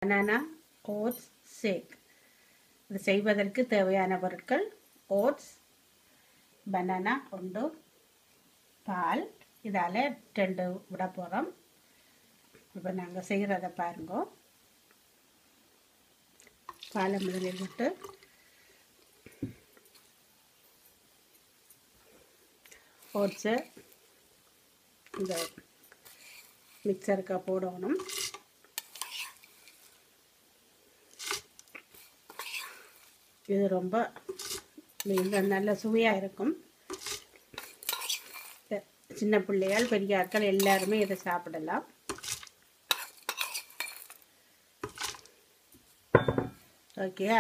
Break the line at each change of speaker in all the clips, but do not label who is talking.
Banana oats ஷேக். இது செய்வதற்கு தேவையான பொருட்கள் ஓட்ஸ், பனானா ஒன்று, பால், இதால் 2 விட போகிறோம். இப்போ நாங்கள் செய்கிறத பாருங்க. பாலை முதலில் விட்டு ஓட்ஸை இந்த மிக்சருக்கு போடணும். இது ரொம்ப நல்ல சுவையாக இருக்கும். சின்ன பிள்ளைகள் பெரிய ஆட்கள் எல்லாருமே இதை சாப்பிடலாம். ஓகே,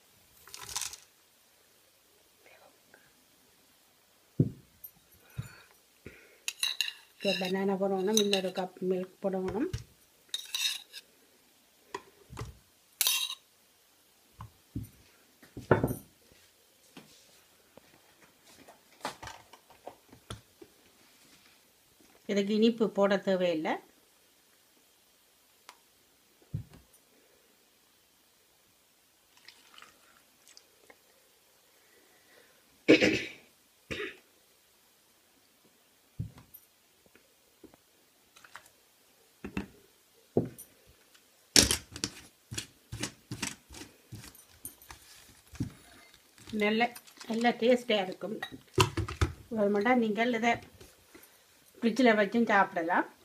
பனானா போடணும், இன்னொரு கப் மில்க் போடணும். இதுக்கு இனிப்பு போட தேவையில்லை. நல்ல டேஸ்டாக இருக்கும். அது மட்டும் நீங்கள் இதை ஃப்ரிட்ஜில் வச்சும் சாப்பிடலாம்.